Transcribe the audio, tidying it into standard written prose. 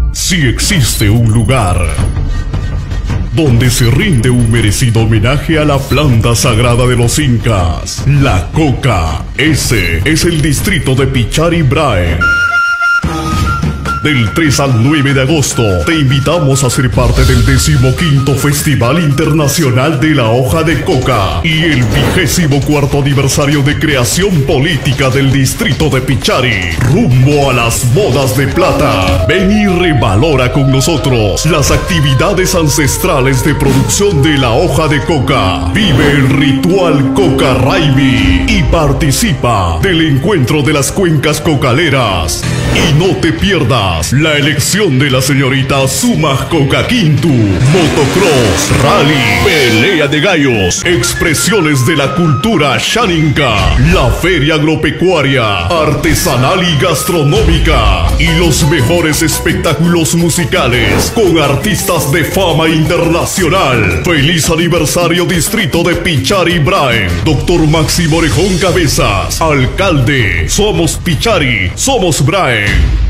Si existe un lugar donde se rinde un merecido homenaje a la planta sagrada de los incas, la coca, ese es el distrito de Pichari-Braen. Del 3 al 9 de agosto, te invitamos a ser parte del 15º Festival Internacional de la Hoja de Coca y el 24º aniversario de creación política del distrito de Pichari, rumbo a las bodas de plata. Ven y revalora con nosotros las actividades ancestrales de producción de la hoja de coca. Vive el ritual Coca Raimi y participa del encuentro de las cuencas cocaleras. Y no te pierdas la elección de la señorita Sumas Coca Quintu, motocross, rally, pelea de gallos, expresiones de la cultura xaninca, la feria agropecuaria, artesanal y gastronómica y los mejores espectáculos musicales con artistas de fama internacional. Feliz aniversario distrito de Pichari-Braen. Doctor Máximo Orejón Cabezas, alcalde. Somos Pichari, somos Braen.